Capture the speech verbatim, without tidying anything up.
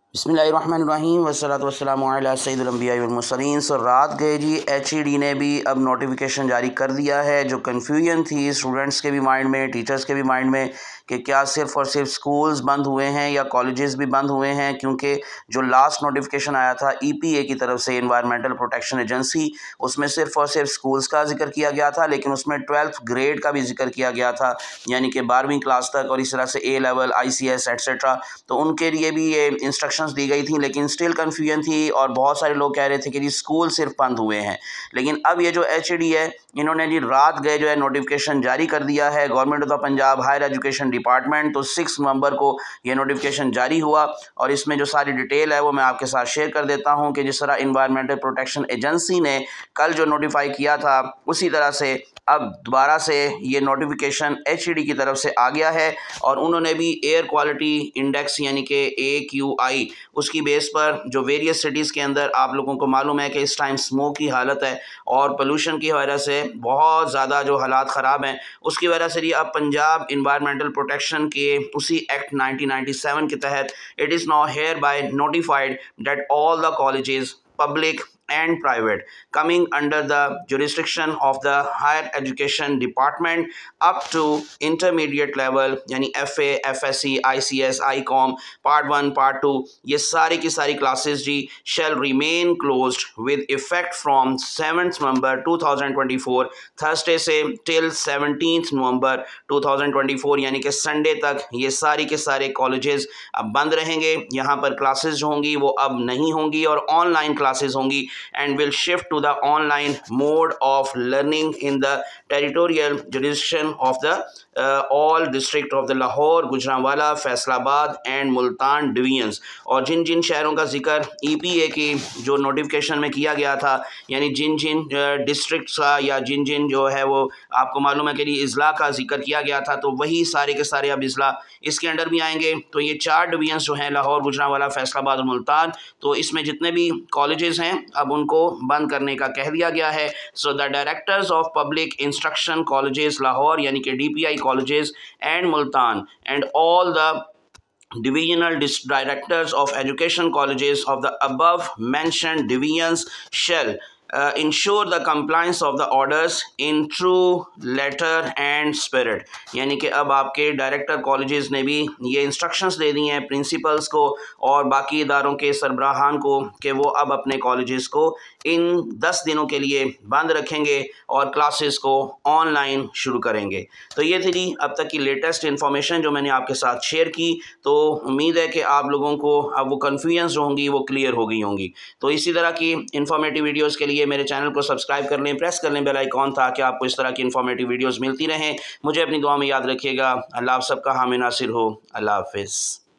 بسم اللہ الرحمن الرحیم والصلاۃ والسلام علی سید الانبیاء والمرسلین۔ سو رات گئے جی ایچ ای ڈی نے بھی اب نوٹیفیکیشن جاری کر دیا ہے۔ جو کنفیوژن تھی اسٹوڈنٹس کے بھی مائنڈ میں، ٹیچرس کے بھی مائنڈ میں کہ کیا صرف اور صرف سکولز بند ہوئے ہیں یا کالجز بھی بند ہوئے ہیں، کیونکہ جو لاسٹ نوٹیفیکیشن آیا تھا ای پی اے کی طرف سے، انوائرمنٹل پروٹیکشن ایجنسی، اس میں صرف اور صرف سکولز کا ذکر کیا گیا تھا، لیکن اس میں ٹویلتھ گریڈ کا بھی ذکر کیا گیا تھا، یعنی کہ بارہویں کلاس تک، اور اس طرح سے A level, I C S etcetera, تو ان کے لیے بھی یہ انسٹرکشنز دی گئی تھیں، لیکن اسٹل کنفیوژن تھی اور بہت سارے لوگ کہہ رہے تھے کہ جی اسکول صرف بند ہوئے ہیں۔ لیکن اب یہ جو ایچ ای ڈی ہے، انہوں نے جی رات گئے جو ہے نوٹیفیکیشن جاری کر دیا ہے، government of the Punjab higher education department, تو سکس نومبر کو یہ نوٹیفیکیشن جاری ہوا، اور اس میں جو ساری ڈیٹیل ہے وہ میں آپ کے ساتھ شیئر کر دیتا ہوں کہ جس طرح انوائرمنٹل پروٹیکشن ایجنسی نے کل جو نوٹیفائی کیا تھا، اسی طرح سے اب دوبارہ سے یہ نوٹیفیکیشن ایچ ای ڈی کی طرف سے آ گیا ہے، اور انہوں نے بھی ایئر کوالٹی انڈیکس یعنی کہ اے کیو آئی، اس کی بیس پر جو ویریس سٹیز کے اندر آپ لوگوں کو معلوم ہے کہ اس ٹائم اسموک کی حالت ہے اور پولوشن کی وجہ سے بہت زیادہ جو حالات خراب ہیں، اس کی وجہ سے اب پنجاب انوائرمنٹل پروٹیکشن کے اسی ایکٹ نائنٹین نائنٹی سیون کے تحت it is now hereby notified that all the colleges public and private coming under the jurisdiction of the higher education department up to intermediate level یعنی F A, F S C, I C S, I com, part one, part two, یہ ساری کی ساری classes جی shall remain closed with effect from seventh November two thousand twenty-four Thursday سے till seventeenth November two thousand twenty-four یعنی کہ Sunday تک یہ ساری کے سارے کالجز اب بند رہیں گے۔ یہاں پر کلاسز جو ہوں گی وہ اب نہیں ہوں گی اور آن لائن کلاسز ہوں گی، and will shift to the online mode of learning in the territorial jurisdiction of the uh, all district of the Lahore, Gujranwala, Faisalabad and Multan divisions۔ اور جن جن شہروں کا ذکر ای پی اے کی جو نوٹیفیکیشن میں کیا گیا تھا، یعنی جن جن ڈسٹرکٹس کا یا جن جن جو ہے وہ آپ کو معلوم ہے کہ اضلاع کا ذکر کیا گیا تھا، تو وہی سارے کے سارے اب اضلاع اس کے انڈر بھی آئیں گے۔ تو یہ چار ڈویژنس جو ہیں، لاہور، گجرانوالا، فیصل آباد اور ملتان، تو اس میں جتنے بھی کالجز ہیں اب ان کو بند کرنے کا کہہ دیا گیا ہے۔ So the directors of public instruction colleges Lahore یعنی کہ D P I colleges and Multan and all the divisional directors of education colleges of the above mentioned divisions shall Uh, ensure the compliance of the orders in true letter and spirit، یعنی کہ اب آپ کے director colleges نے بھی یہ instructions دے دی ہیں principles کو اور باقی اداروں کے سربراہان کو کہ وہ اب اپنے کالجز کو ان دس دنوں کے لیے بند رکھیں گے اور کلاسز کو آن لائن شروع کریں گے۔ تو یہ تھی اب تک کی لیٹسٹ انفارمیشن جو میں نے آپ کے ساتھ شیئر کی، تو امید ہے کہ آپ لوگوں کو اب وہ کنفیوژنز جو ہوں گی وہ کلیئر ہو گئی ہوں گی۔ تو اسی طرح کی انفارمیٹیو ویڈیوز کے لیے میرے چینل کو سبسکرائب کر لیں، پریس کر لیں بیل آئیکن تاکہ آپ کو اس طرح کی انفارمیٹیو ویڈیوز ملتی رہیں۔ مجھے اپنی دعا میں یاد رکھیے گا۔ اللہ آپ سب کا حامی ناصر ہو۔ اللہ حافظ۔